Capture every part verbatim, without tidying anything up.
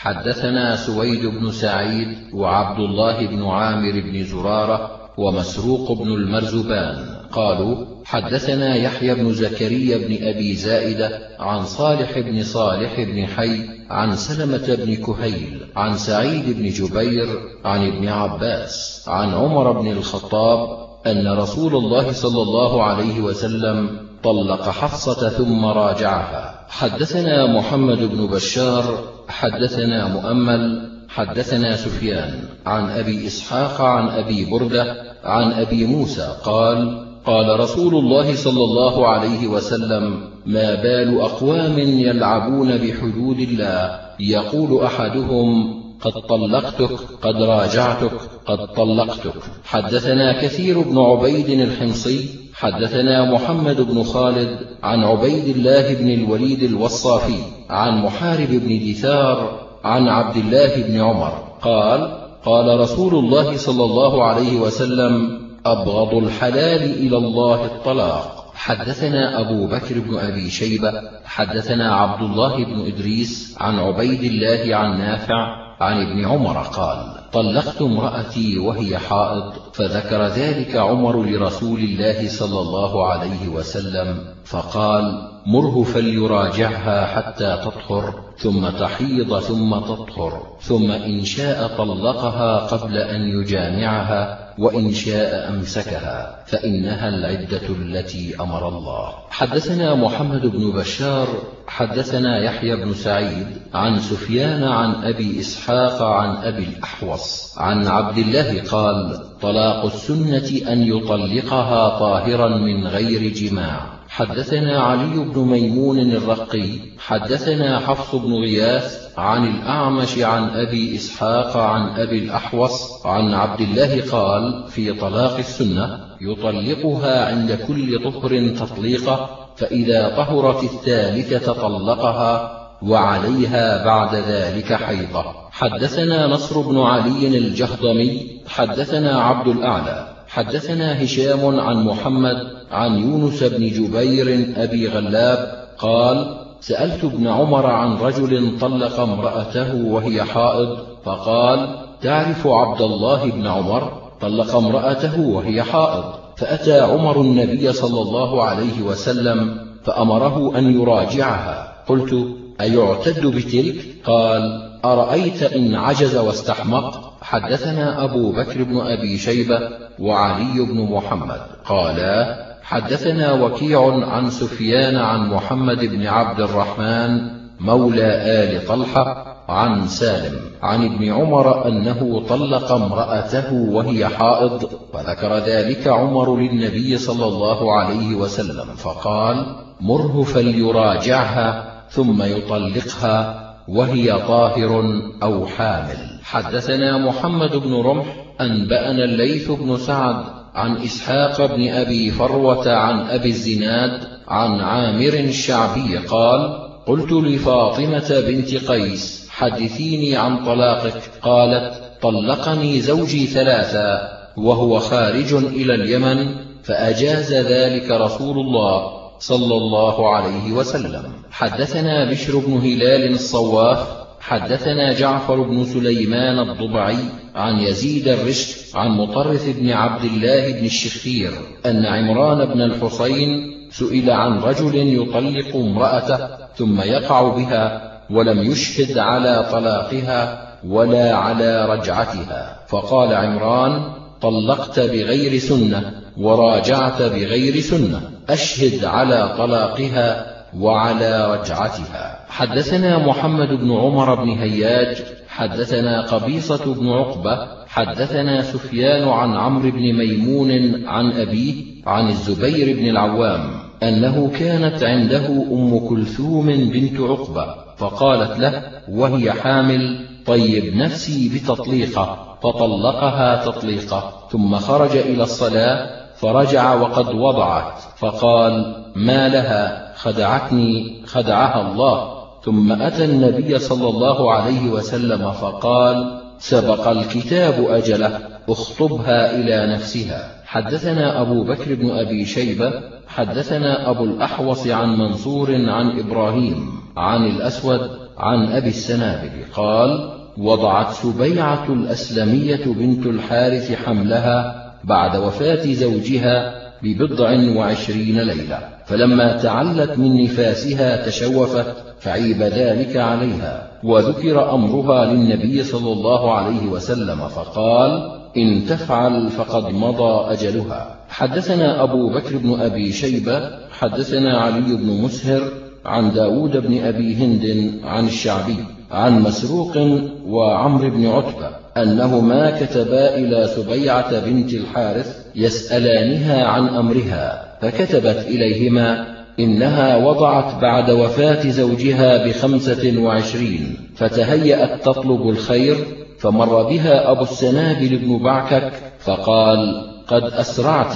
حدثنا سويد بن سعيد وعبد الله بن عامر بن زرارة ومسروق بن المرزبان قالوا حدثنا يحيى بن زكريا بن أبي زائدة عن صالح بن صالح بن حي عن سلمة بن كهيل عن سعيد بن جبير عن ابن عباس عن عمر بن الخطاب أن رسول الله صلى الله عليه وسلم طلق حفصة ثم راجعها. حدثنا محمد بن بشار حدثنا مؤمل حدثنا سفيان عن أبي إسحاق عن أبي بردة عن أبي موسى قال قال رسول الله صلى الله عليه وسلم ما بال أقوام يلعبون بحدود الله يقول أحدهم قد طلقتك قد راجعتك قد طلقتك. حدثنا كثير بن عبيد الحمصي حدثنا محمد بن خالد عن عبيد الله بن الوليد الوصافي عن محارب بن دثار عن عبد الله بن عمر قال قال رسول الله صلى الله عليه وسلم أبغض الحلال إلى الله الطلاق. حدثنا أبو بكر بن أبي شيبة حدثنا عبد الله بن إدريس عن عبيد الله عن نافع عن ابن عمر قال طلقت امرأتي وهي حائض، فذكر ذلك عمر لرسول الله صلى الله عليه وسلم فقال مره فليراجعها حتى تطهر ثم تحيض ثم تطهر، ثم إن شاء طلقها قبل أن يجامعها وإن شاء أمسكها، فإنها العدة التي أمر الله. حدثنا محمد بن بشار حدثنا يحيى بن سعيد عن سفيان عن أبي إسحاق عن أبي الأحوص عن عبد الله قال طلاق السنة أن يطلقها طاهرا من غير جماع. حدثنا علي بن ميمون الرقي حدثنا حفص بن غياث عن الأعمش عن أبي إسحاق عن أبي الأحوص عن عبد الله قال في طلاق السنة يطلقها عند كل طهر تطليقة، فإذا طهرت الثالثة طلقها وعليها بعد ذلك حيضة. حدثنا نصر بن علي الجهضمي حدثنا عبد الأعلى حدثنا هشام عن محمد عن يونس بن جبير أبي غلاب قال سألت ابن عمر عن رجل طلق امرأته وهي حائض، فقال تعرف عبد الله بن عمر طلق امرأته وهي حائض، فأتى عمر النبي صلى الله عليه وسلم فأمره أن يراجعها. قلت أيعتد بتلك؟ قال أرأيت إن عجز واستحمق. حدثنا أبو بكر بن أبي شيبة وعلي بن محمد قالا حدثنا وكيع عن سفيان عن محمد بن عبد الرحمن مولى آل طلحة عن سالم عن ابن عمر أنه طلق امرأته وهي حائض، فذكر ذلك عمر للنبي صلى الله عليه وسلم فقال مره فليراجعها ثم يطلقها وهي طاهر أو حامل. حدثنا محمد بن رمح أنبأنا الليث بن سعد عن إسحاق بن أبي فروة عن أبي الزناد عن عامر الشعبي قال قلت لفاطمة بنت قيس حدثيني عن طلاقك، قالت طلقني زوجي ثلاثا وهو خارج إلى اليمن، فأجاز ذلك رسول الله صلى الله عليه وسلم. حدثنا بشر بن هلال الصواف حدثنا جعفر بن سليمان الضبعي عن يزيد الرشد عن مطرف بن عبد الله بن الشخير أن عمران بن الحصين سئل عن رجل يطلق امرأته ثم يقع بها ولم يشهد على طلاقها ولا على رجعتها، فقال عمران طلقت بغير سنة وراجعت بغير سنة، أشهد على طلاقها وعلى رجعتها. حدثنا محمد بن عمر بن هياج حدثنا قبيصة بن عقبة حدثنا سفيان عن عمرو بن ميمون عن أبيه عن الزبير بن العوام أنه كانت عنده أم كلثوم بنت عقبة، فقالت له وهي حامل طيب نفسي بتطليقة، فطلقها تطليقة، ثم خرج إلى الصلاة فرجع وقد وضعت، فقال ما لها خدعتني خدعها الله، ثم أتى النبي صلى الله عليه وسلم فقال سبق الكتاب أجله اخطبها إلى نفسها. حدثنا أبو بكر بن أبي شيبة حدثنا أبو الأحوص عن منصور عن إبراهيم عن الأسود عن أبي السنابل قال: وضعت سبيعة الأسلمية بنت الحارث حملها بعد وفاة زوجها ببضع وعشرين ليلة، فلما تعلت من نفاسها تشوفت فعيب ذلك عليها، وذكر أمرها للنبي صلى الله عليه وسلم فقال: إن تفعل فقد مضى أجلها. حدثنا أبو بكر بن أبي شيبة حدثنا علي بن مسهر عن داود بن أبي هند عن الشعبي عن مسروق وعمر بن عتبة أنهما كتبا إلى سبيعة بنت الحارث يسألانها عن أمرها، فكتبت إليهما: إنها وضعت بعد وفاة زوجها بخمسة وعشرين، فتهيأت تطلب الخير، فمر بها أبو السنابل بن بعكك فقال: قد أسرعت،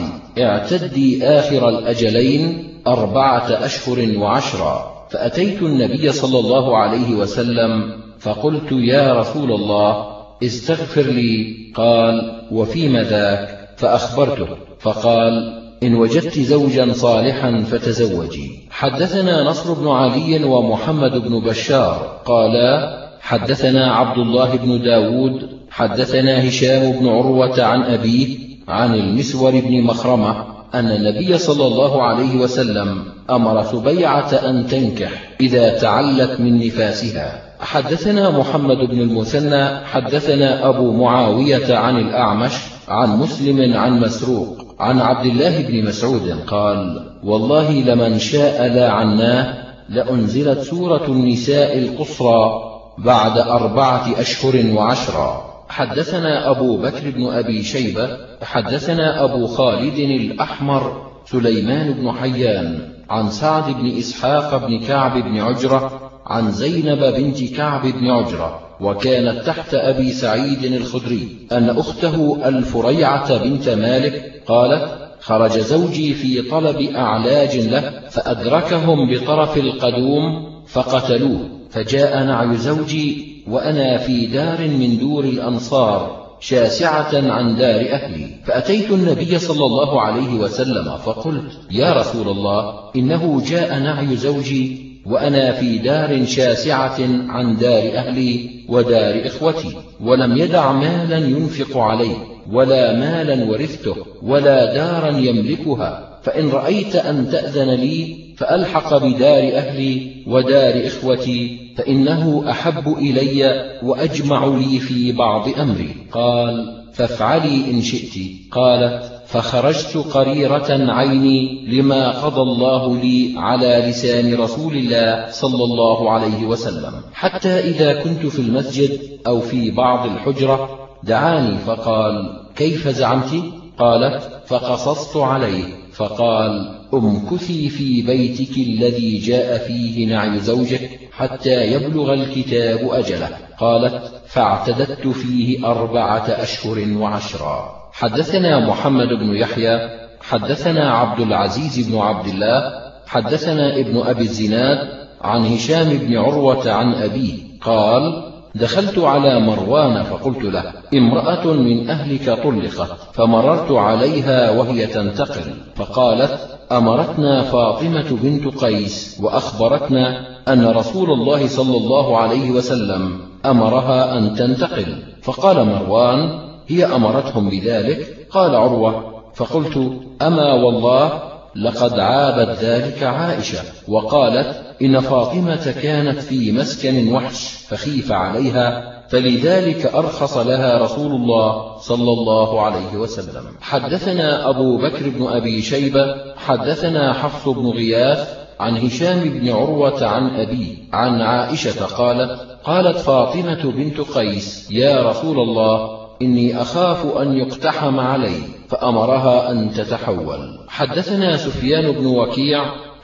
اعتدي آخر الأجلين أربعة أشهر وعشرا. فأتيت النبي صلى الله عليه وسلم فقلت: يا رسول الله، استغفر لي. قال: وفيما ذاك؟ فأخبرته، فقال: إن وجدت زوجا صالحا فتزوجي. حدثنا نصر بن علي ومحمد بن بشار قالا: حدثنا عبد الله بن داود حدثنا هشام بن عروة عن أبيه عن المسور بن مخرمة أن النبي صلى الله عليه وسلم أمر سبيعة أن تنكح إذا تعلت من نفاسها. حدثنا محمد بن المثنى حدثنا أبو معاوية عن الأعمش عن مسلم عن مسروق عن عبد الله بن مسعود قال: والله لمن شاء لا عناه لأنزلت سورة النساء القصرى بعد أربعة أشهر وعشرا. حدثنا أبو بكر بن أبي شيبة حدثنا أبو خالد الأحمر سليمان بن حيان عن سعد بن إسحاق بن كعب بن عجرة عن زينب بنت كعب بن عجرة، وكانت تحت أبي سعيد الخدري، أن أخته الفريعة بنت مالك قالت: خرج زوجي في طلب أعلاج له فأدركهم بطرف القدوم فقتلوه، فجاء نعي زوجي وأنا في دار من دور الأنصار شاسعة عن دار أهلي، فأتيت النبي صلى الله عليه وسلم فقلت: يا رسول الله، إنه جاء نعي زوجي وأنا في دار شاسعة عن دار أهلي ودار إخوتي، ولم يدع مالا ينفق عليه ولا مالا ورثته ولا دارا يملكها، فإن رأيت أن تأذن لي فألحق بدار أهلي ودار إخوتي، فإنه أحب إلي وأجمع لي في بعض أمري. قال: فافعلي إن شئت. قالت: فخرجت قريرة عيني لما قضى الله لي على لسان رسول الله صلى الله عليه وسلم، حتى إذا كنت في المسجد أو في بعض الحجرة دعاني فقال: كيف زعمت؟ قالت: فقصصت عليه، فقال: امكثي في بيتك الذي جاء فيه نعي زوجك حتى يبلغ الكتاب أجله. قالت: فاعتددت فيه أربعة أشهر وعشرا. حدثنا محمد بن يحيى حدثنا عبد العزيز بن عبد الله حدثنا ابن أبي الزناد عن هشام بن عروة عن أبيه قال: دخلت على مروان فقلت له: امرأة من أهلك طلقت، فمررت عليها وهي تنتقل، فقالت: أمرتنا فاطمة بنت قيس وأخبرتنا أن رسول الله صلى الله عليه وسلم أمرها أن تنتقل. فقال مروان: هي أمرتهم بذلك؟ قال عروة: فقلت: أما والله لقد عابت ذلك عائشة، وقالت: إن فاطمة كانت في مسكن وحش فخيف عليها، فلذلك أرخص لها رسول الله صلى الله عليه وسلم. حدثنا أبو بكر بن أبي شيبة حدثنا حفص بن غياث عن هشام بن عروة عن أبيه عن عائشة قالت: قالت فاطمة بنت قيس: يا رسول الله، إني أخاف أن يقتحم علي، فأمرها أن تتحول. حدثنا سفيان بن وكيع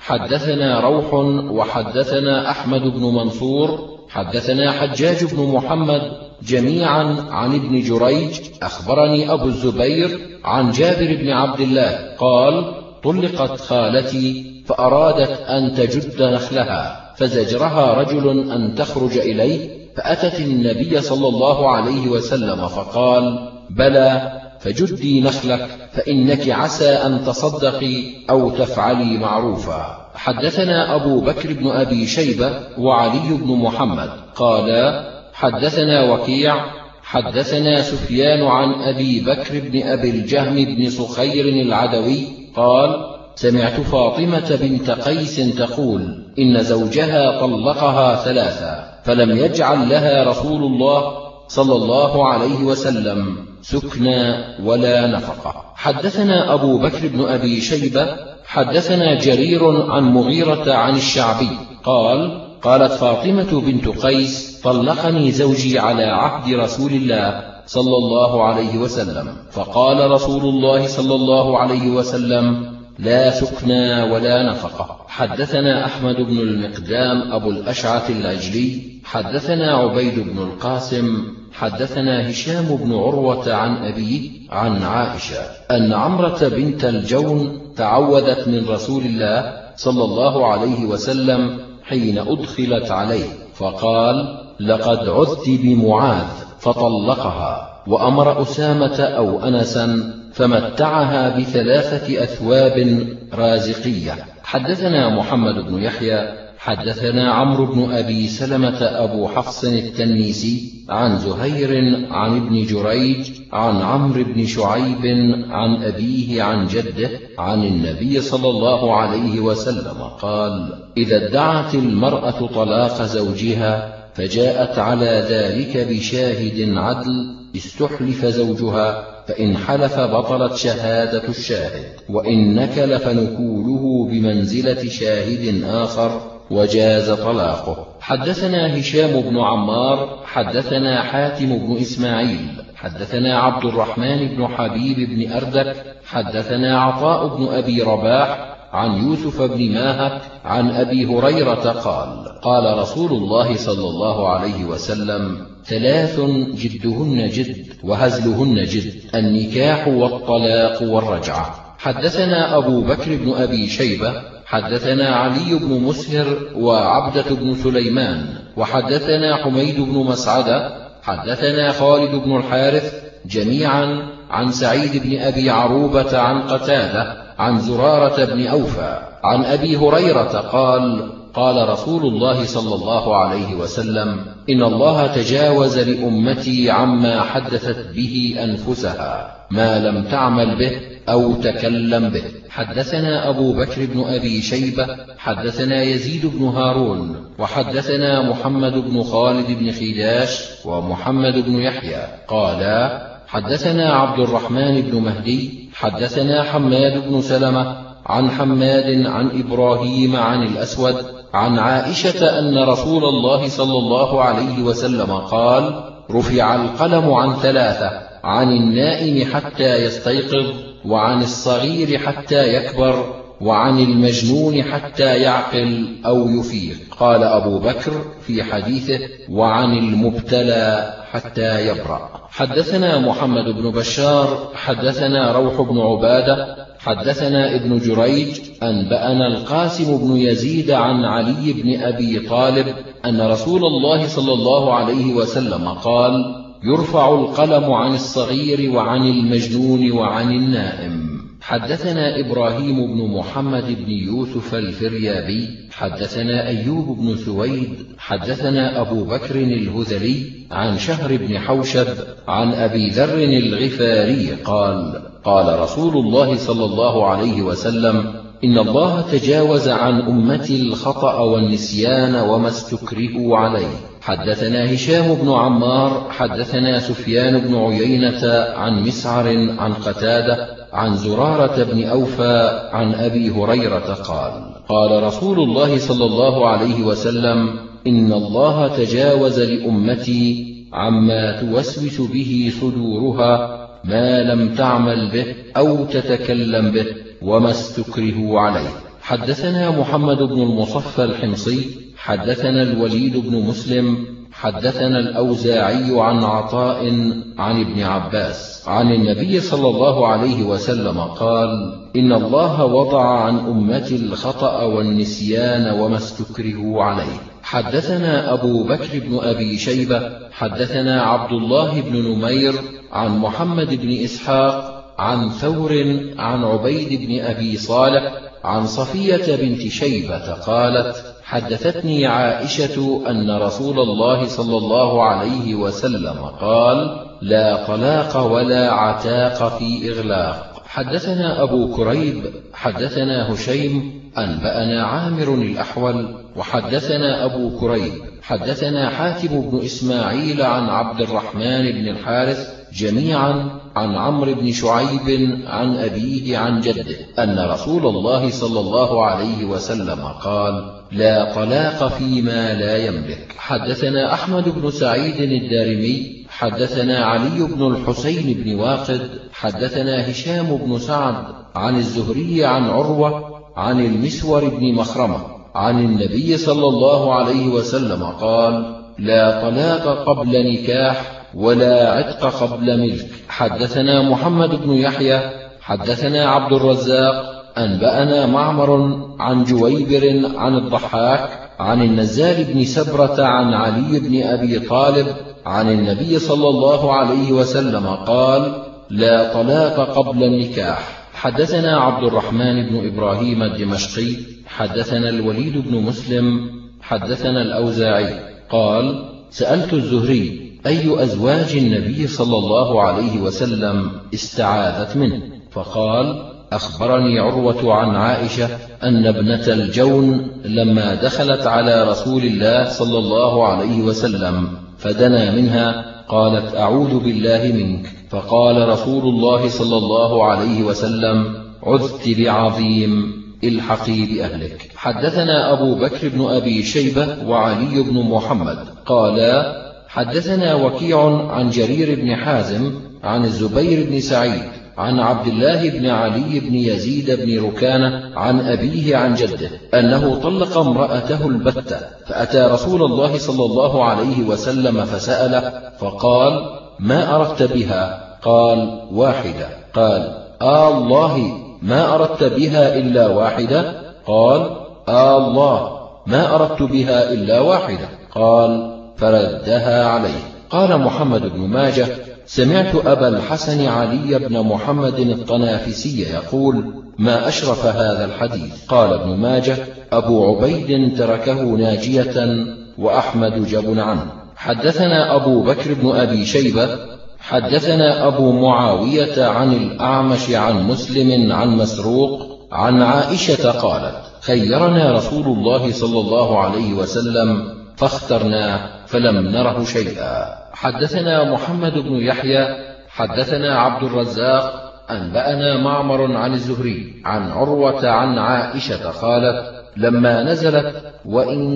حدثنا روح وحدثنا أحمد بن منصور حدثنا حجاج بن محمد جميعا عن ابن جريج أخبرني أبو الزبير عن جابر بن عبد الله قال: طلقت خالتي فأرادت أن تجد نخلها، فزجرها رجل أن تخرج إليه، فأتت النبي صلى الله عليه وسلم فقال: بلى، فجدي نخلك، فإنك عسى أن تصدقي أو تفعلي معروفا. حدثنا أبو بكر بن أبي شيبة وعلي بن محمد قالا حدثنا وكيع حدثنا سفيان عن أبي بكر بن أبي الجهم بن صخير العدوي قال سمعت فاطمة بنت قيس تقول إن زوجها طلقها ثلاثا فلم يجعل لها رسول الله صلى الله عليه وسلم سكنى ولا نفقة. حدثنا أبو بكر بن أبي شيبة حدثنا جرير عن مغيرة عن الشعبي قال قالت فاطمة بنت قيس طلقني زوجي على عهد رسول الله صلى الله عليه وسلم، فقال رسول الله صلى الله عليه وسلم لا سكنى ولا نفقة. حدثنا أحمد بن المقدام أبو الأشعث العجلي حدثنا عبيد بن القاسم حدثنا هشام بن عروة عن أبيه عن عائشة أن عمرة بنت الجون تعوذت من رسول الله صلى الله عليه وسلم حين أدخلت عليه فقال لقد عذت بمعاذ فطلقها، وأمر أسامة أو أنسا فمتعها بثلاثة أثواب رازقية. حدثنا محمد بن يحيى حدثنا عمرو بن أبي سلمة أبو حفص التنيسي عن زهير عن ابن جريج عن عمرو بن شعيب عن أبيه عن جده عن النبي صلى الله عليه وسلم قال إذا ادعت المرأة طلاق زوجها فجاءت على ذلك بشاهد عدل استحلف زوجها، فإن حلف بطلت شهادة الشاهد، وإن نكل فنكوله بمنزلة شاهد آخر وجاز طلاقه. حدثنا هشام بن عمار حدثنا حاتم بن إسماعيل حدثنا عبد الرحمن بن حبيب بن أردك حدثنا عطاء بن أبي رباح عن يوسف بن ماهك عن أبي هريرة قال قال رسول الله صلى الله عليه وسلم ثلاث جدهن جد وهزلهن جد النكاح والطلاق والرجعة. حدثنا أبو بكر بن أبي شيبة حدثنا علي بن مسهر وعبدة بن سليمان وحدثنا حميد بن مسعدة حدثنا خالد بن الحارث جميعا عن سعيد بن أبي عروبة عن قتادة عن زرارة بن أوفى عن أبي هريرة قال قال رسول الله صلى الله عليه وسلم إن الله تجاوز لأمتي عما حدثت به أنفسها ما لم تعمل به أو تكلم به. حدثنا أبو بكر بن أبي شيبة حدثنا يزيد بن هارون وحدثنا محمد بن خالد بن خداش ومحمد بن يحيى قالا حدثنا عبد الرحمن بن مهدي حدثنا حماد بن سلمة عن حماد عن إبراهيم عن الأسود عن عائشة أن رسول الله صلى الله عليه وسلم قال رفع القلم عن ثلاثة عن النائم حتى يستيقظ وعن الصغير حتى يكبر وعن المجنون حتى يعقل أو يفيق. قال أبو بكر في حديثه وعن المبتلى حتى يبرأ. حدثنا محمد بن بشار حدثنا روح بن عبادة حدثنا ابن جريج أنبأنا القاسم بن يزيد عن علي بن أبي طالب أن رسول الله صلى الله عليه وسلم قال يرفع القلم عن الصغير وعن المجنون وعن النائم. حدثنا إبراهيم بن محمد بن يوسف الفريابي حدثنا أيوب بن سويد حدثنا أبو بكر الهذلي عن شهر بن حوشب عن أبي ذر الغفاري قال قال رسول الله صلى الله عليه وسلم إن الله تجاوز عن أمتي الخطأ والنسيان وما استكرهوا عليه. حدثنا هشام بن عمار حدثنا سفيان بن عيينة عن مسعر عن قتادة عن زرارة بن أوفى عن أبي هريرة قال قال رسول الله صلى الله عليه وسلم إن الله تجاوز لأمتي عما توسوس به صدورها ما لم تعمل به أو تتكلم به وما استكرهوا عليه. حدثنا محمد بن المصفى الحمصي حدثنا الوليد بن مسلم حدثنا الأوزاعي عن عطاء عن ابن عباس عن النبي صلى الله عليه وسلم قال إن الله وضع عن أمتي الخطأ والنسيان وما استكرهوا عليه. حدثنا أبو بكر بن أبي شيبة حدثنا عبد الله بن نمير عن محمد بن إسحاق عن ثور عن عبيد بن أبي صالح عن صفية بنت شيبة قالت: حدثتني عائشة أن رسول الله صلى الله عليه وسلم قال: لا طلاق ولا عتاق في إغلاق. حدثنا أبو كريب حدثنا هشيم أنبأنا عامر الأحول وحدثنا أبو كريب حدثنا حاتم بن إسماعيل عن عبد الرحمن بن الحارث جميعا عن عمرو بن شعيب عن أبيه عن جده أن رسول الله صلى الله عليه وسلم قال: لا طلاق فيما لا يملك. حدثنا أحمد بن سعيد الدارمي حدثنا علي بن الحسين بن واقد حدثنا هشام بن سعد عن الزهري عن عروة عن المسور بن مخرمة عن النبي صلى الله عليه وسلم قال: لا طلاق قبل نكاح ولا عتق قبل ملك. حدثنا محمد بن يحيى حدثنا عبد الرزاق أنبأنا معمر عن جويبر عن الضحاك عن النزال بن سبرة عن علي بن أبي طالب عن النبي صلى الله عليه وسلم قال: لا طلاق قبل النكاح. حدثنا عبد الرحمن بن إبراهيم الدمشقي حدثنا الوليد بن مسلم حدثنا الأوزاعي قال: سألت الزهري: أي أزواج النبي صلى الله عليه وسلم استعاذت منه؟ فقال: أخبرني عروة عن عائشة أن ابنة الجون لما دخلت على رسول الله صلى الله عليه وسلم فدنا منها قالت: أعوذ بالله منك. فقال رسول الله صلى الله عليه وسلم: عذت بعظيم، الحقي بأهلك. حدثنا أبو بكر بن أبي شيبة وعلي بن محمد قالا: حدثنا وكيع عن جرير بن حازم عن الزبير بن سعيد عن عبد الله بن علي بن يزيد بن ركانة عن أبيه عن جده أنه طلق امرأته البتة، فأتى رسول الله صلى الله عليه وسلم فسأله فقال: ما أردت بها؟ قال: واحدة. قال: آه الله، ما أردت بها إلا واحدة؟ قال: آه الله، ما أردت بها إلا واحدة. قال: فردها عليه. قال محمد بن ماجه: سمعت أبا الحسن علي بن محمد الطنافسي يقول: ما أشرف هذا الحديث. قال ابن ماجه: أبو عبيد تركه ناجية وأحمد جبن عنه. حدثنا أبو بكر بن أبي شيبة حدثنا أبو معاوية عن الأعمش عن مسلم عن مسروق عن عائشة قالت: خيرنا رسول الله صلى الله عليه وسلم فاخترناه فلم نره شيئا. حدثنا محمد بن يحيى حدثنا عبد الرزاق أنبأنا معمر عن الزهري عن عروة عن عائشة قالت: لما نزلت: وإن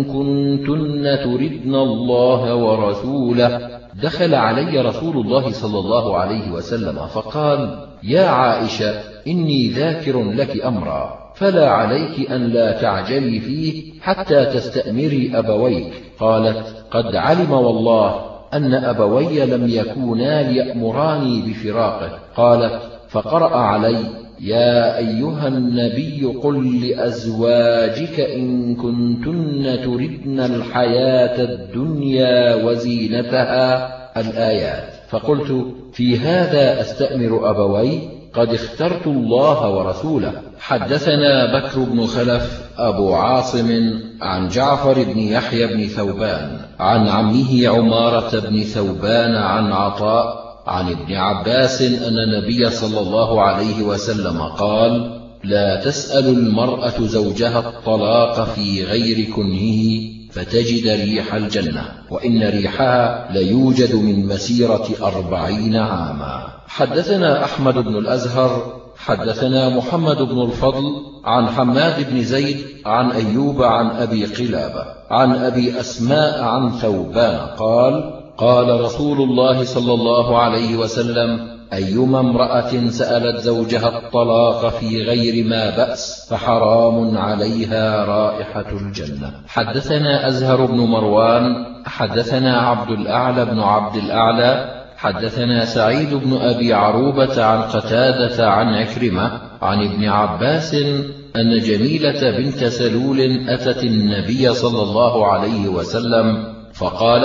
كنتن تردن الله ورسوله، دخل علي رسول الله صلى الله عليه وسلم فقال: يا عائشة، إني ذاكر لك أمرا، فلا عليك أن لا تعجلي فيه حتى تستأمري أبويك. قالت: قد علم والله أن أبوي لم يكونا ليأمراني بفراقه. قالت: فقرأ علي: يا أيها النبي قل لأزواجك إن كنتن تردن الحياة الدنيا وزينتها، الآيات. فقلت: في هذا أستأمر أبوي؟ قد اخترت الله ورسوله. حدثنا بكر بن خلف أبو عاصم عن جعفر بن يحيى بن ثوبان عن عمه عمارة بن ثوبان عن عطاء عن ابن عباس أن النبي صلى الله عليه وسلم قال: لا تسأل المرأة زوجها الطلاق في غير كنهه فتجد ريح الجنة، وإن ريحها ليوجد من مسيرة أربعين عاما. حدثنا أحمد بن الأزهر حدثنا محمد بن الفضل عن حماد بن زيد عن أيوب عن أبي قلابة عن أبي أسماء عن ثوبان قال: قال رسول الله صلى الله عليه وسلم: أيما امرأة سألت زوجها الطلاق في غير ما بأس فحرام عليها رائحة الجنة. حدثنا أزهر بن مروان حدثنا عبد الأعلى بن عبد الأعلى حدثنا سعيد بن أبي عروبة عن قتادة عن عكرمة عن ابن عباس أن جميلة بنت سلول أتت النبي صلى الله عليه وسلم فقالت: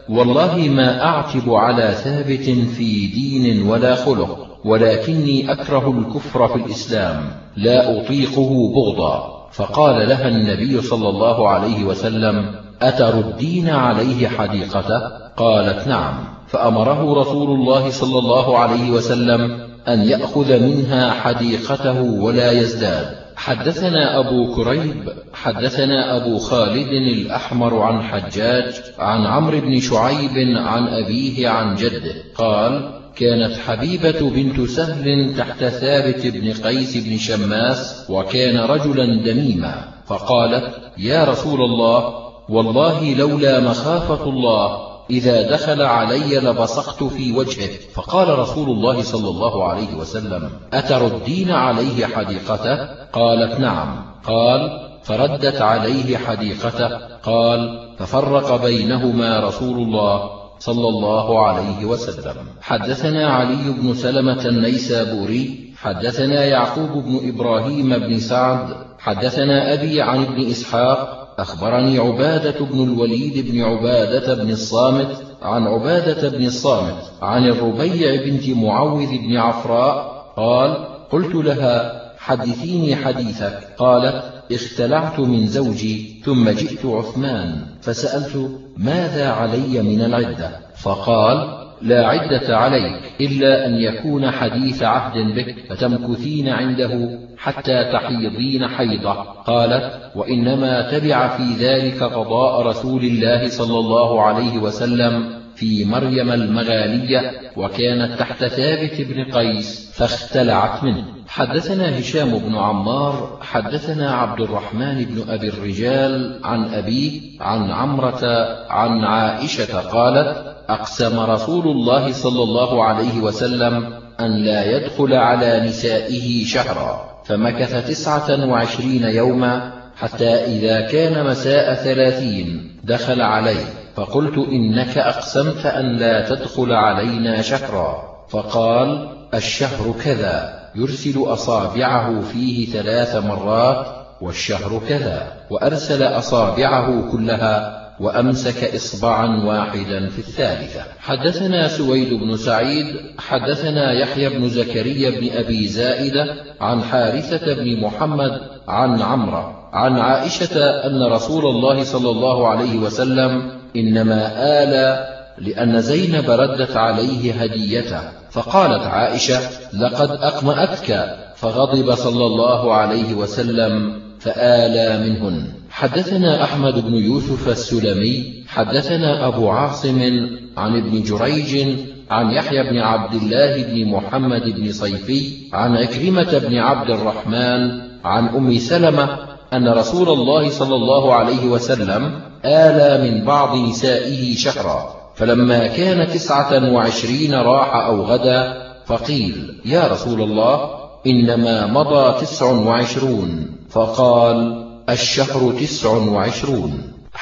والله ما أعتب على ثابت في دين ولا خلق، ولكني أكره الكفر في الإسلام لا أطيقه بغضا. فقال لها النبي صلى الله عليه وسلم: أتردين عليه حديقته؟ قالت: نعم. فأمره رسول الله صلى الله عليه وسلم أن يأخذ منها حديقته ولا يزداد. حدثنا أبو كريب حدثنا أبو خالد الأحمر عن حجاج عن عمرو بن شعيب عن أبيه عن جده قال: كانت حبيبة بنت سهل تحت ثابت بن قيس بن شماس، وكان رجلا دميما، فقالت: يا رسول الله، والله لولا مخافة الله إذا دخل علي لبصقت في وجهه. فقال رسول الله صلى الله عليه وسلم: أتردين عليه حديقته؟ قالت: نعم. قال: فردت عليه حديقته. قال: ففرق بينهما رسول الله صلى الله عليه وسلم. حدثنا علي بن سلمة النيسابوري حدثنا يعقوب بن إبراهيم بن سعد حدثنا أبي عن ابن إسحاق أخبرني عبادة بن الوليد بن عبادة بن الصامت عن عبادة بن الصامت عن الربيع بنت معوذ بن عفراء قال: قلت لها: حدثيني حديثك. قالت: اختلعت من زوجي ثم جئت عثمان فسألت: ماذا علي من العدة؟ فقال: لا عدة عليك إلا أن يكون حديث عهد بك فتمكثين عنده حتى تحيضين حيضة. قالت: وإنما تبع في ذلك قضاء رسول الله صلى الله عليه وسلم في مريم المغالية، وكانت تحت ثابت بن قيس فاختلعت منه. حدثنا هشام بن عمار حدثنا عبد الرحمن بن أبي الرجال عن أبيه عن عمرة عن عائشة قالت: أقسم رسول الله صلى الله عليه وسلم أن لا يدخل على نسائه شهرا، فمكث تسعة وعشرين يوما حتى إذا كان مساء ثلاثين دخل عليه، فقلت: إنك أقسمت أن لا تدخل علينا شهرا. فقال: الشهر كذا، يرسل أصابعه فيه ثلاث مرات، والشهر كذا، وأرسل أصابعه كلها وأمسك إصبعا واحدا في الثالثة. حدثنا سويد بن سعيد حدثنا يحيى بن زكريا بن أبي زائدة عن حارثة بن محمد عن عمرة عن عائشة أن رسول الله صلى الله عليه وسلم إنما آل لأن زينب ردت عليه هديته، فقالت عائشة: لقد أقمأتك، فغضب صلى الله عليه وسلم فآلى منهن. حدثنا أحمد بن يوسف السلمي حدثنا أبو عاصم عن ابن جريج عن يحيى بن عبد الله بن محمد بن صيفي عن عكرمة بن عبد الرحمن عن أم سلمة أن رسول الله صلى الله عليه وسلم آلى من بعض نسائه شهرا، فلما كان تسعة وعشرين راح أو غدا، فقيل: يا رسول الله، إنما مضى تسع وعشرون. فقال: الشهر تسع وعشرون.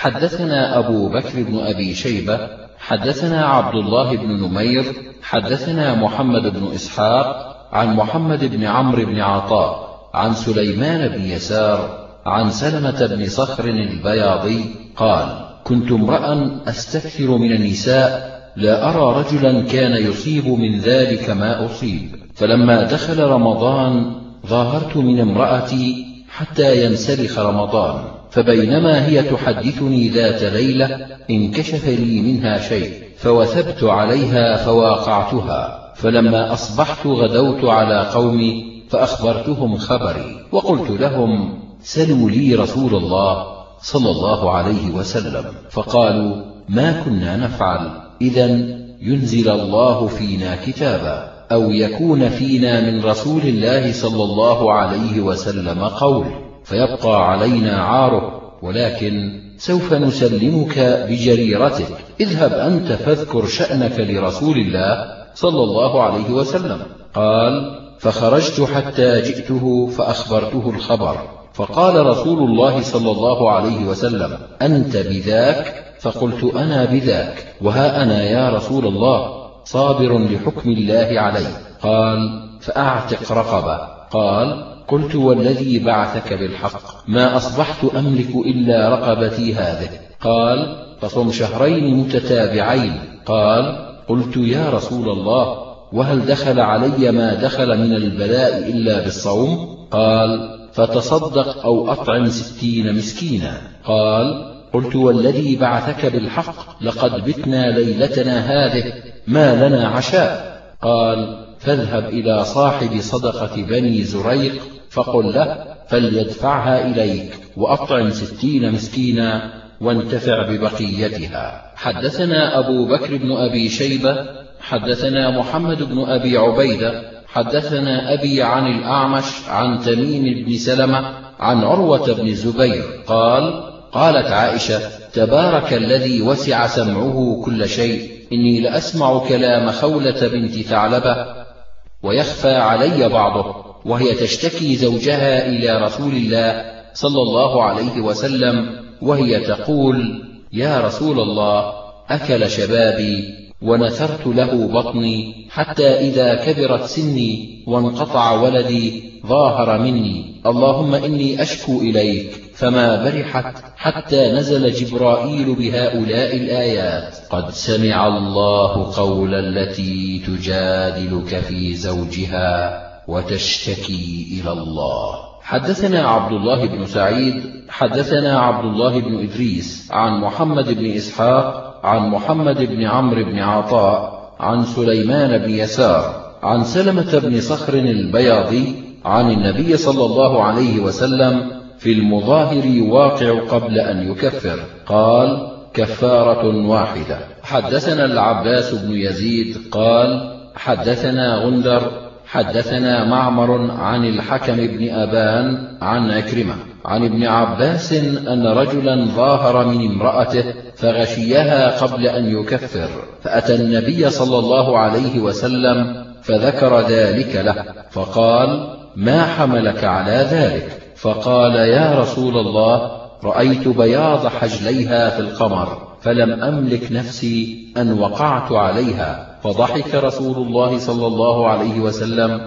حدثنا أبو بكر بن أبي شيبة حدثنا عبد الله بن نمير حدثنا محمد بن إسحاق عن محمد بن عمرو بن عطاء عن سليمان بن يسار عن سلمة بن صخر البياضي قال: كنت امرأ أستكثر من النساء، لا أرى رجلا كان يصيب من ذلك ما أصيب، فلما دخل رمضان ظاهرت من امرأتي حتى ينسلخ رمضان، فبينما هي تحدثني ذات ليلة انكشف لي منها شيء، فوثبت عليها فواقعتها، فلما أصبحت غدوت على قومي فأخبرتهم خبري، وقلت لهم: سلوا لي رسول الله صلى الله عليه وسلم، فقالوا: ما كنا نفعل، إذن ينزل الله فينا كتابا، أو يكون فينا من رسول الله صلى الله عليه وسلم قول، فيبقى علينا عاره، ولكن سوف نسلمك بجريرتك، اذهب أنت فاذكر شأنك لرسول الله صلى الله عليه وسلم. قال: فخرجت حتى جئته فأخبرته الخبر، فقال رسول الله صلى الله عليه وسلم: أنت بذاك؟ فقلت: أنا بذاك، وها أنا يا رسول الله صابر لحكم الله علي. قال: فأعتق رقبة. قال: قلت: والذي بعثك بالحق ما أصبحت أملك إلا رقبتي هذه. قال: فصم شهرين متتابعين. قال: قلت: يا رسول الله، وهل دخل علي ما دخل من البلاء إلا بالصوم؟ قال: فتصدق أو أطعم ستين مسكينا. قال: قلت: والذي بعثك بالحق لقد بتنا ليلتنا هذه ما لنا عشاء. قال: فاذهب إلى صاحب صدقة بني زريق فقل له فليدفعها إليك وأطعم ستين مسكينا وانتفع ببقيتها. حدثنا أبو بكر بن أبي شيبة حدثنا محمد بن أبي عبيدة حدثنا أبي عن الأعمش عن تميم بن سلمة عن عروة بن الزبير قال: قالت عائشة: تبارك الذي وسع سمعه كل شيء، إني لأسمع كلام خولة بنت ثعلبة ويخفى علي بعضه، وهي تشتكي زوجها إلى رسول الله صلى الله عليه وسلم وهي تقول: يا رسول الله، أكل شبابي ونثرت له بطني حتى إذا كبرت سني وانقطع ولدي ظاهر مني، اللهم إني أشكو إليك. فما برحت حتى نزل جبرائيل بهؤلاء الآيات: قد سمع الله قول التي تجادلك في زوجها وتشتكي إلى الله. حدثنا عبد الله بن سعيد حدثنا عبد الله بن إدريس عن محمد بن إسحاق عن محمد بن عمرو بن عطاء عن سليمان بن يسار عن سلمة بن صخر البياضي عن النبي صلى الله عليه وسلم في المظاهر يواقع قبل أن يكفر، قال: كفارة واحدة. حدثنا العباس بن يزيد قال: حدثنا غندر حدثنا معمر عن الحكم بن أبان عن عكرمة عن ابن عباس أن رجلا ظاهر من امرأته فغشيها قبل أن يكفر، فأتى النبي صلى الله عليه وسلم فذكر ذلك له، فقال: ما حملك على ذلك؟ فقال: يا رسول الله، رأيت بياض حجليها في القمر فلم أملك نفسي أن وقعت عليها، فضحك رسول الله صلى الله عليه وسلم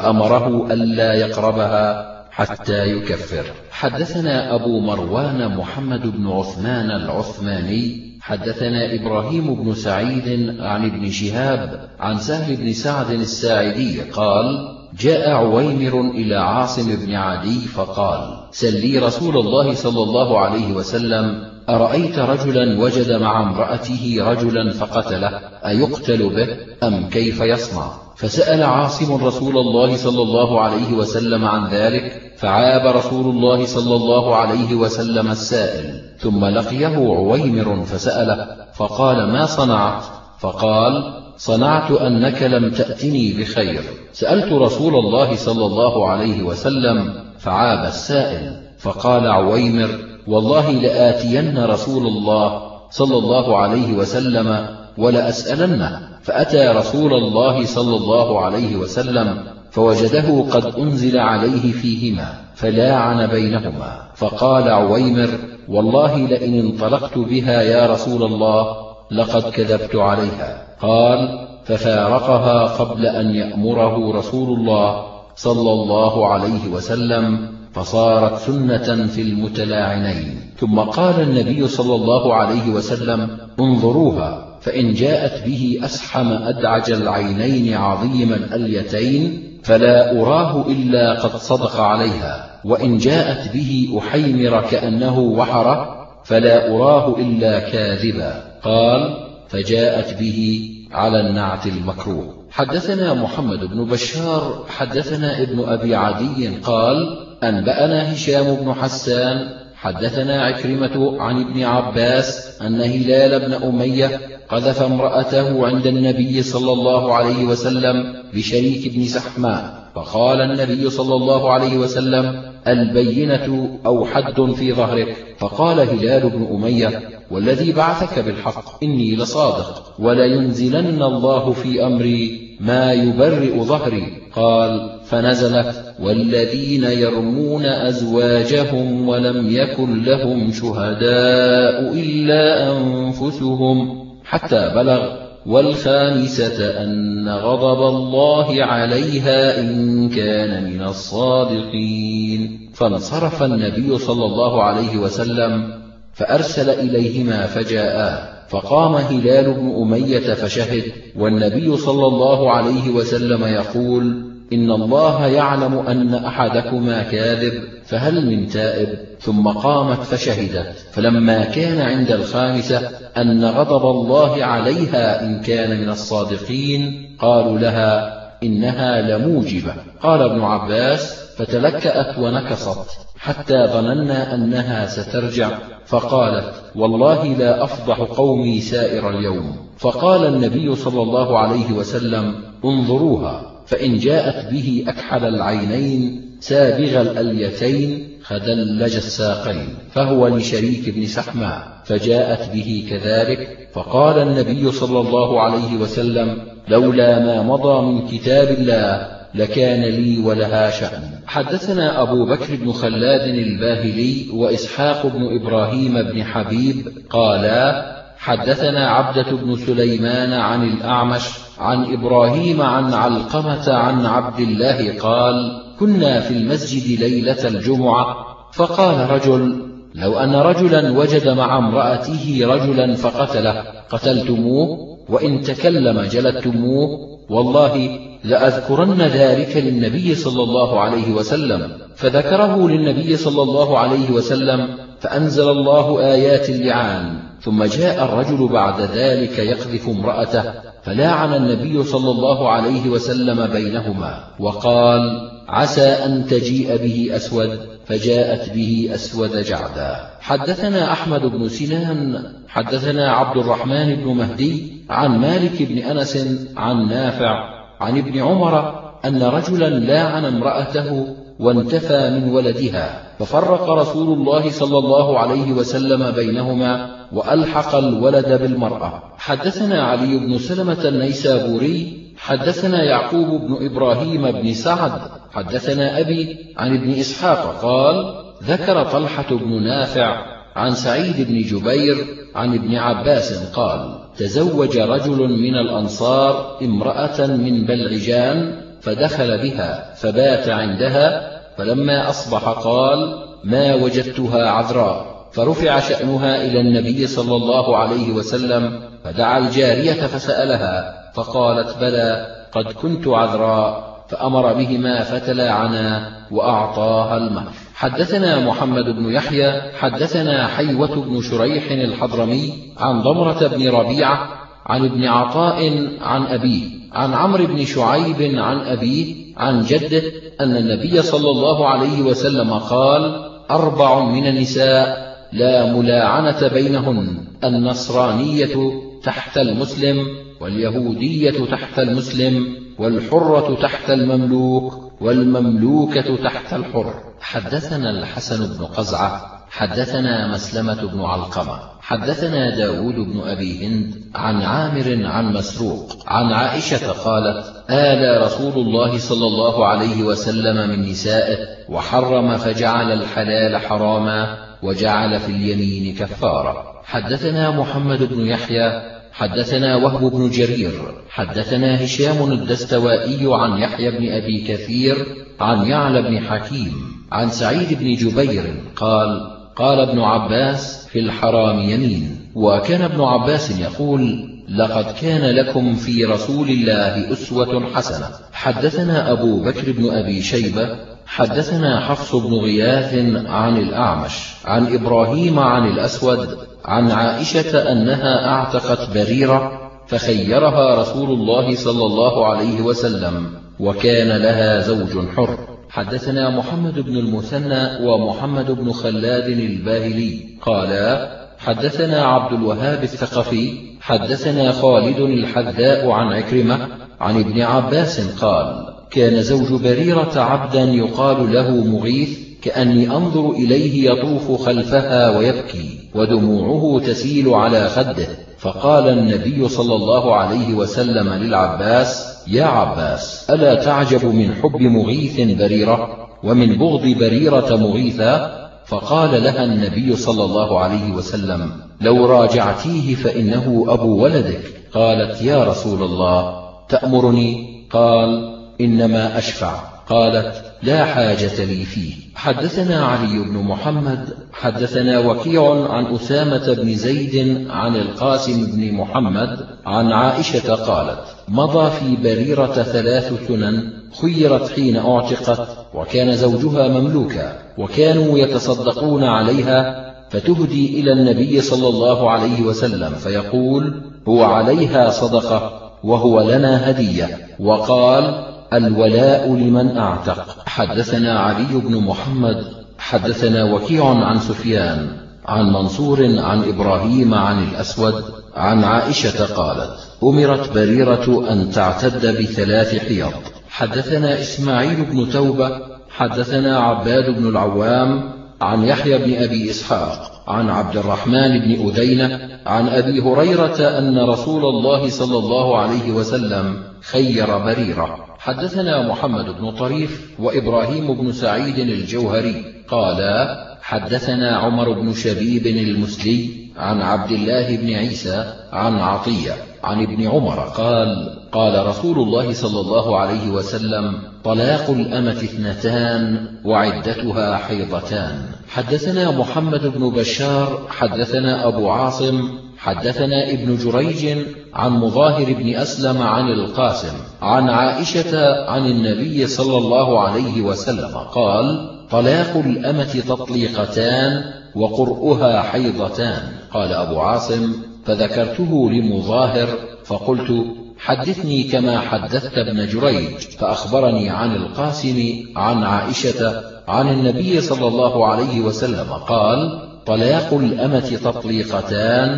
وأمره ألا يقربها حتى يكفر. حدثنا أبو مروان محمد بن عثمان العثماني حدثنا إبراهيم بن سعيد عن ابن شهاب عن سهل بن سعد الساعدي قال: جاء عويمر إلى عاصم بن عدي فقال: سل لي رسول الله صلى الله عليه وسلم: أرأيت رجلا وجد مع امرأته رجلا فقتله أيقتل به أم كيف يصنع؟ فسأل عاصم رسول الله صلى الله عليه وسلم عن ذلك، فعاب رسول الله صلى الله عليه وسلم السائل، ثم لقيه عويمر فسأله فقال: ما صنعت؟ فقال: صنعت أنك لم تأتني بخير، سألت رسول الله صلى الله عليه وسلم فعاب السائل، فقال عويمر: والله لآتين رسول الله صلى الله عليه وسلم ولأسألنه، فأتى رسول الله صلى الله عليه وسلم فوجده قد أنزل عليه فيهما فلاعن بينهما، فقال عويمر: والله لئن انطلقت بها يا رسول الله لقد كذبت عليها. قال: ففارقها قبل أن يأمره رسول الله صلى الله عليه وسلم، فصارت سنة في المتلاعنين. ثم قال النبي صلى الله عليه وسلم: انظروها، فإن جاءت به أسحم أدعج العينين عظيم الأليتين فلا أراه إلا قد صدق عليها، وإن جاءت به أحيمر كأنه وحره فلا أراه إلا كاذبا. قال: فجاءت به على النعت المكروه. حدثنا محمد بن بشار حدثنا ابن أبي عدي قال: أنبأنا هشام بن حسان حدثنا عكرمة عن ابن عباس أن هلال بن أمية قذف امرأته عند النبي صلى الله عليه وسلم بشريك بن سحماء، فقال النبي صلى الله عليه وسلم: البينة أو حد في ظهرك. فقال هلال بن أمية: والذي بعثك بالحق إني لصادق، ولينزلن الله في أمري ما يبرئ ظهري. قال: فنزلت: والذين يرمون أزواجهم ولم يكن لهم شهداء إلا أنفسهم، حتى بلغ: والخامسة أن غضب الله عليها إن كان من الصادقين. فانصرف النبي صلى الله عليه وسلم فأرسل إليهما فجاءا، فقام هلال بن أمية فشهد، والنبي صلى الله عليه وسلم يقول: إن الله يعلم أن أحدكما كاذب، فهل من تائب؟ ثم قامت فشهدت. فلما كان عند الخامسة أن غضب الله عليها إن كان من الصادقين، قالوا لها: إنها لموجبة. قال ابن عباس: فتلكأت ونكصت حتى ظننا أنها سترجع، فقالت: والله لا أفضح قومي سائر اليوم. فقال النبي صلى الله عليه وسلم: انظروها، فإن جاءت به أكحل العينين سابغ الأليتين خدلج الساقين فهو لشريك بن سحماء، فجاءت به كذلك. فقال النبي صلى الله عليه وسلم: لولا ما مضى من كتاب الله لكان لي ولها شأن. حدثنا أبو بكر بن خلاد الباهلي وإسحاق بن إبراهيم بن حبيب قالا: حدثنا عبدة بن سليمان عن الأعمش عن إبراهيم عن علقمة عن عبد الله قال: كنا في المسجد ليلة الجمعة، فقال رجل: لو أن رجلا وجد مع امرأته رجلا فقتله قتلتموه، وإن تكلم جلدتموه، والله لأذكرن ذلك للنبي صلى الله عليه وسلم. فذكره للنبي صلى الله عليه وسلم، فأنزل الله آيات اللعان. ثم جاء الرجل بعد ذلك يقذف امرأته، فلاعن النبي صلى الله عليه وسلم بينهما، وقال: عسى أن تجيء به أسود، فجاءت به أسود جعدا. حدثنا أحمد بن سنان حدثنا عبد الرحمن بن مهدي عن مالك بن أنس عن نافع عن ابن عمر أن رجلا لاعن امرأته وانتفى من ولدها، ففرق رسول الله صلى الله عليه وسلم بينهما وألحق الولد بالمرأة. حدثنا علي بن سلمة النيسابوري حدثنا يعقوب بن إبراهيم بن سعد حدثنا أبي عن ابن إسحاق قال: ذكر طلحة بن نافع عن سعيد بن جبير عن ابن عباس قال: تزوج رجل من الأنصار امرأة من بلعجان، فدخل بها فبات عندها، فلما أصبح قال: ما وجدتها عذراء، فرفع شأنها إلى النبي صلى الله عليه وسلم، فدعا الجارية فسألها، فقالت: بلى، قد كنت عذراء، فأمر بهما فتلاعنا وأعطاها المهر. حدثنا محمد بن يحيى حدثنا حيوة بن شريح الحضرمي عن ضمرة بن ربيعة عن ابن عطاء عن أبيه عن عمرو بن شعيب عن أبيه عن جده أن النبي صلى الله عليه وسلم قال: أربع من النساء لا ملاعنة بينهن: النصرانية تحت المسلم، واليهودية تحت المسلم، والحرة تحت المملوك، والمملوكة تحت الحر. حدثنا الحسن بن قزعة حدثنا مسلمة بن علقمة حدثنا داود بن أبي هند عن عامر عن مسروق عن عائشة قالت: آلى رسول الله صلى الله عليه وسلم من نسائه، وحرم فجعل الحلال حراما، وجعل في اليمين كفارة. حدثنا محمد بن يحيى حدثنا وهب بن جرير حدثنا هشام الدستوائي عن يحيى بن أبي كثير عن يعلى بن حكيم عن سعيد بن جبير قال: قال ابن عباس: في الحرام يمين. وكان ابن عباس يقول: لقد كان لكم في رسول الله أسوة حسنة. حدثنا أبو بكر بن أبي شيبة حدثنا حفص بن غياث عن الأعمش عن إبراهيم عن الأسود عن عائشة أنها أعتقت بريرة، فخيرها رسول الله صلى الله عليه وسلم، وكان لها زوج حر. حدثنا محمد بن المثنى ومحمد بن خلاد الباهلي قالا: حدثنا عبد الوهاب الثقفي حدثنا خالد الحذاء عن عكرمة عن ابن عباس قال: كان زوج بريرة عبدا يقال له مغيث، كأني أنظر إليه يطوف خلفها ويبكي، ودموعه تسيل على خده، فقال النبي صلى الله عليه وسلم للعباس: يا عباس، ألا تعجب من حب مغيث بريرة، ومن بغض بريرة مغيثا؟ فقال لها النبي صلى الله عليه وسلم: لو راجعتيه فإنه أبو ولدك. قالت: يا رسول الله، تأمرني؟ قال: إنما أشفع. قالت: لا حاجة لي فيه. حدثنا علي بن محمد حدثنا وكيع عن أسامة بن زيد عن القاسم بن محمد عن عائشة قالت: مضى في بريرة ثلاث سنن خيرت حين أعتقت، وكان زوجها مملوكا، وكانوا يتصدقون عليها فتهدي إلى النبي صلى الله عليه وسلم فيقول: هو عليها صدقة وهو لنا هدية، وقال: الولاء لمن أعتق. حدثنا علي بن محمد حدثنا وكيع عن سفيان عن منصور عن إبراهيم عن الأسود عن عائشة قالت: أمرت بريرة أن تعتد بثلاث حيض. حدثنا إسماعيل بن توبة حدثنا عباد بن العوام عن يحيى بن أبي إسحاق عن عبد الرحمن بن أذينة عن أبي هريرة أن رسول الله صلى الله عليه وسلم خير بريرة. حدثنا محمد بن طريف وإبراهيم بن سعيد الجوهري قالا: حدثنا عمر بن شبيب المسلي عن عبد الله بن عيسى عن عطية عن ابن عمر قال: قال رسول الله صلى الله عليه وسلم: طلاق الأمة اثنتان وعدتها حيضتان. حدثنا محمد بن بشار حدثنا أبو عاصم حدثنا ابن جريج عن مظاهر بن أسلم عن القاسم عن عائشة عن النبي صلى الله عليه وسلم قال: طلاق الأمة تطليقتان وقرؤها حيضتان. قال أبو عاصم: فذكرته لمظاهر فقلت: حدثني كما حدثت ابن جريج، فأخبرني عن القاسم عن عائشة عن النبي صلى الله عليه وسلم قال: طلاق الأمة تطليقتان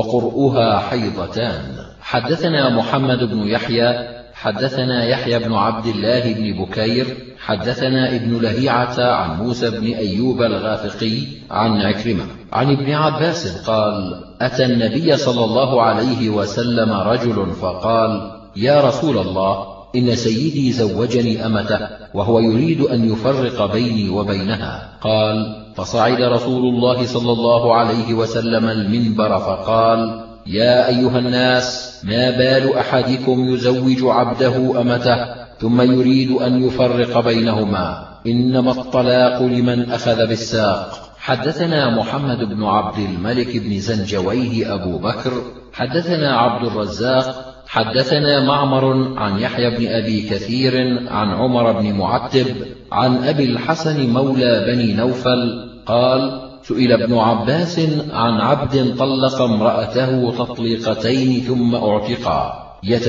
وقرؤها حيضتان. حدثنا محمد بن يحيى حدثنا يحيى بن عبد الله بن بكير حدثنا ابن لهيعة عن موسى بن أيوب الغافقي عن عكرمة عن ابن عباس قال: أتى النبي صلى الله عليه وسلم رجل فقال: يا رسول الله، إن سيدي زوجني أمته وهو يريد أن يفرق بيني وبينها. قال: فصعد رسول الله صلى الله عليه وسلم المنبر فقال: يا أيها الناس، ما بال أحدكم يزوج عبده أمته ثم يريد أن يفرق بينهما؟ إنما الطلاق لمن أخذ بالساق. حدثنا محمد بن عبد الملك بن زنجويه أبو بكر حدثنا عبد الرزاق حدثنا معمر عن يحيى بن أبي كثير عن عمر بن معتب عن أبي الحسن مولى بني نوفل قال: سئل ابن عباس عن عبد طلق امرأته تطليقتين ثم اعتقا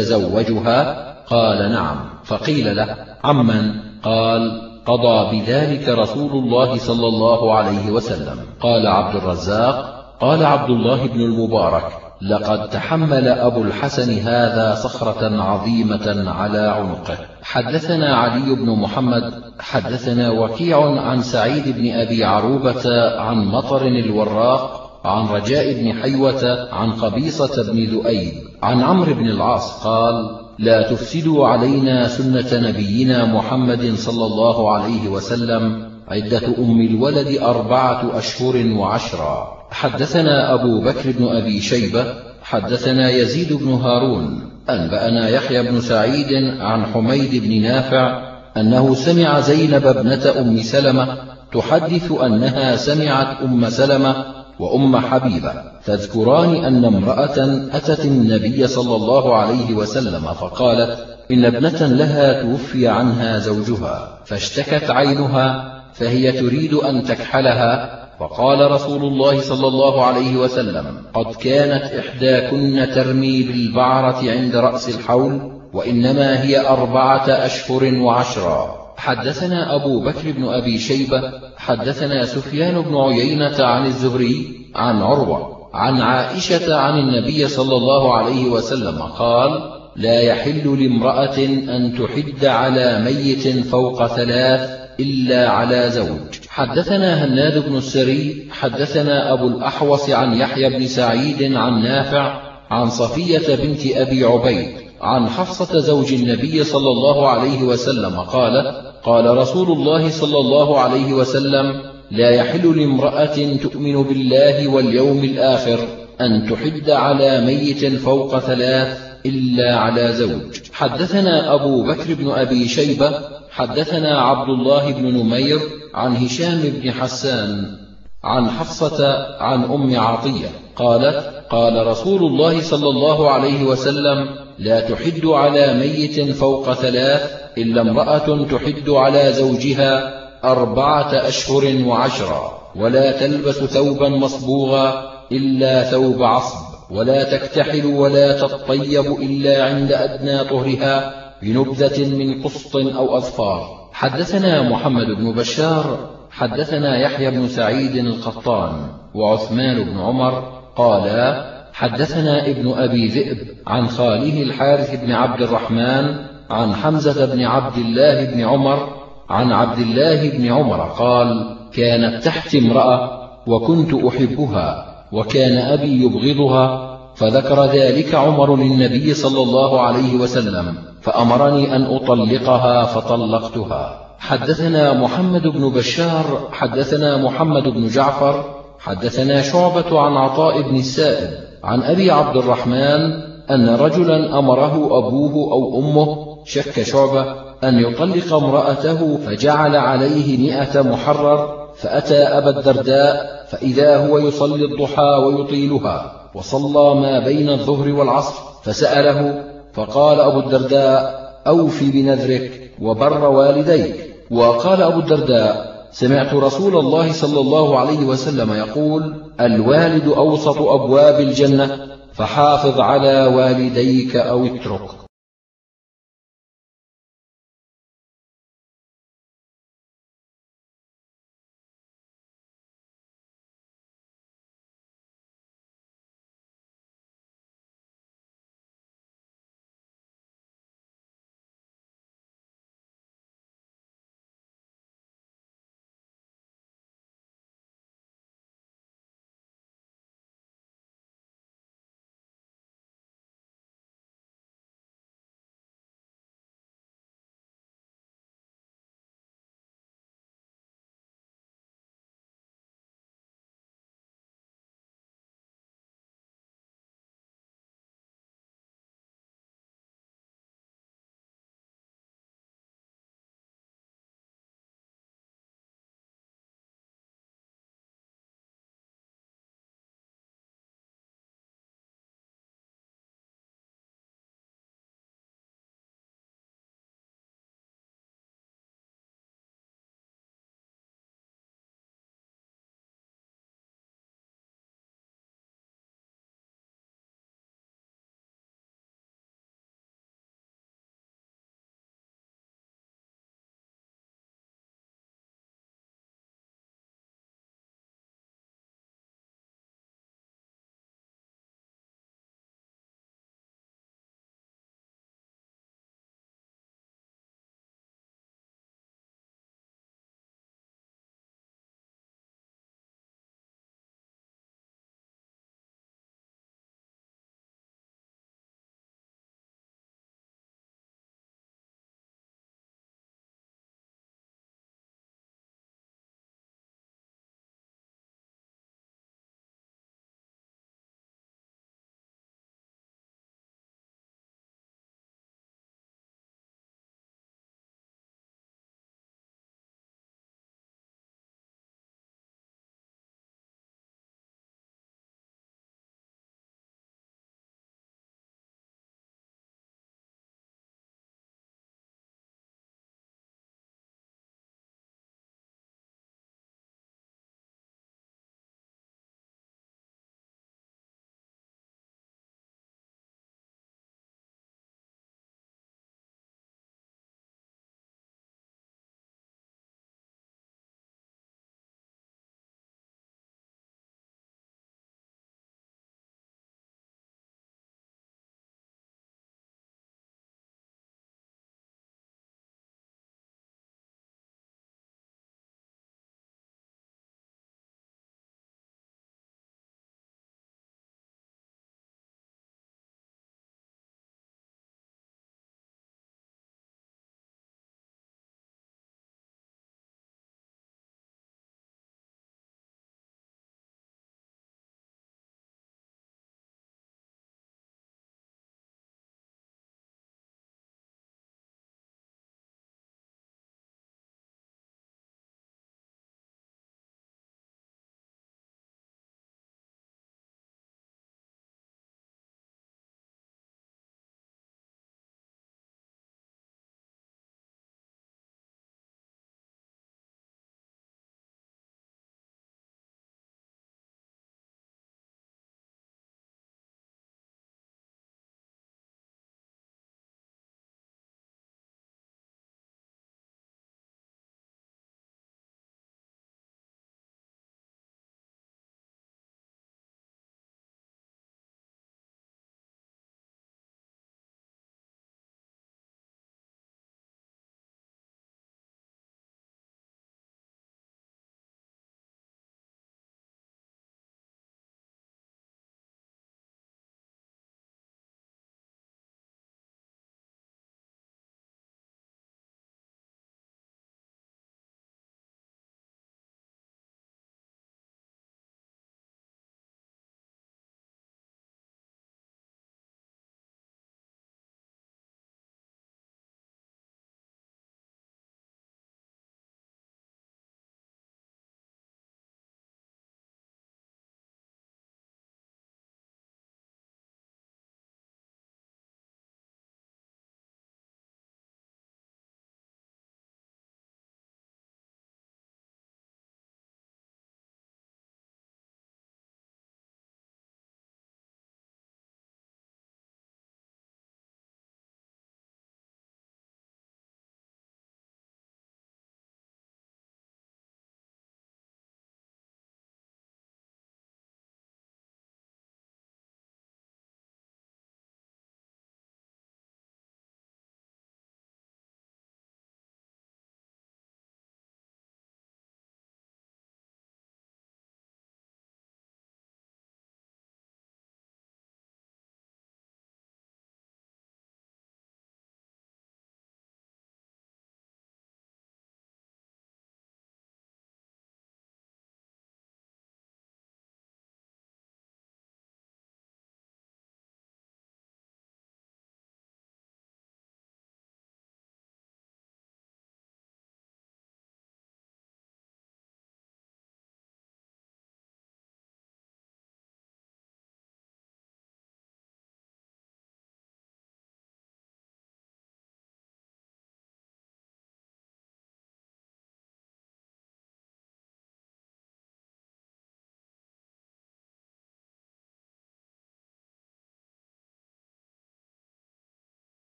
يتزوجها؟ قال: نعم. فقيل له: عمن؟ قال: قضى بذلك رسول الله صلى الله عليه وسلم. قال عبد الرزاق: قال عبد الله بن المبارك: لقد تحمل أبو الحسن هذا صخرة عظيمة على عنقه. حدثنا علي بن محمد حدثنا وكيع عن سعيد بن أبي عروبة عن مطر الوراق عن رجاء بن حيوة عن قبيصة بن ذؤيب عن عمرو بن العاص قال: لا تفسدوا علينا سنة نبينا محمد صلى الله عليه وسلم، عدة أم الولد أربعة أشهر وعشرا. حدثنا أبو بكر بن أبي شيبة حدثنا يزيد بن هارون أنبأنا يحيى بن سعيد عن حميد بن نافع أنه سمع زينب ابنة أم سلمة تحدث أنها سمعت أم سلمة وأم حبيبة تذكران أن امرأة أتت النبي صلى الله عليه وسلم فقالت: إن ابنة لها توفي عنها زوجها فاشتكت عينها فهي تريد أن تكحلها، فقال رسول الله صلى الله عليه وسلم: قد كانت إحداكن ترمي بالبعرة عند رأس الحول، وإنما هي أربعة أشهر وعشرا. حدثنا أبو بكر بن أبي شيبة حدثنا سفيان بن عيينة عن الزهري عن عروة عن عائشة عن النبي صلى الله عليه وسلم قال: لا يحل لامرأة أن تحد على ميت فوق ثلاث إلا على زوج. حدثنا هناد بن السري حدثنا أبو الأحوص عن يحيى بن سعيد عن نافع عن صفية بنت أبي عبيد عن حفصة زوج النبي صلى الله عليه وسلم قالت: قال رسول الله صلى الله عليه وسلم: لا يحل لامرأة تؤمن بالله واليوم الآخر أن تحد على ميت فوق ثلاث إلا على زوج. حدثنا أبو بكر بن أبي شيبة حدثنا عبد الله بن نمير عن هشام بن حسان عن حفصة عن أم عطية قالت قال رسول الله صلى الله عليه وسلم لا تحد على ميت فوق ثلاث إلا امرأة تحد على زوجها أربعة أشهر وعشرا، ولا تلبس ثوبا مصبوغا إلا ثوب عصب، ولا تكتحل ولا تطيب إلا عند أدنى طهرها بنبذة من قسط أو أظفار. حدثنا محمد بن بشار حدثنا يحيى بن سعيد القطان وعثمان بن عمر قالا حدثنا ابن أبي ذئب عن خاله الحارث بن عبد الرحمن عن حمزة بن عبد الله بن عمر عن عبد الله بن عمر قال كانت تحتي امرأة وكنت أحبها وكان أبي يبغضها، فذكر ذلك عمر للنبي صلى الله عليه وسلم فأمرني أن أطلقها فطلقتها. حدثنا محمد بن بشار حدثنا محمد بن جعفر حدثنا شعبة عن عطاء بن السائب عن أبي عبد الرحمن أن رجلا أمره أبوه أو أمه شك شعبة أن يطلق امرأته فجعل عليه مئة محرر، فأتى أبا الدرداء فإذا هو يصلي الضحى ويطيلها، وصلى ما بين الظهر والعصر، فسأله فقال أبو الدرداء أوفي بنذرك وبر والديك. وقال أبو الدرداء سمعت رسول الله صلى الله عليه وسلم يقول الوالد أوسط أبواب الجنة، فحافظ على والديك أو اترك.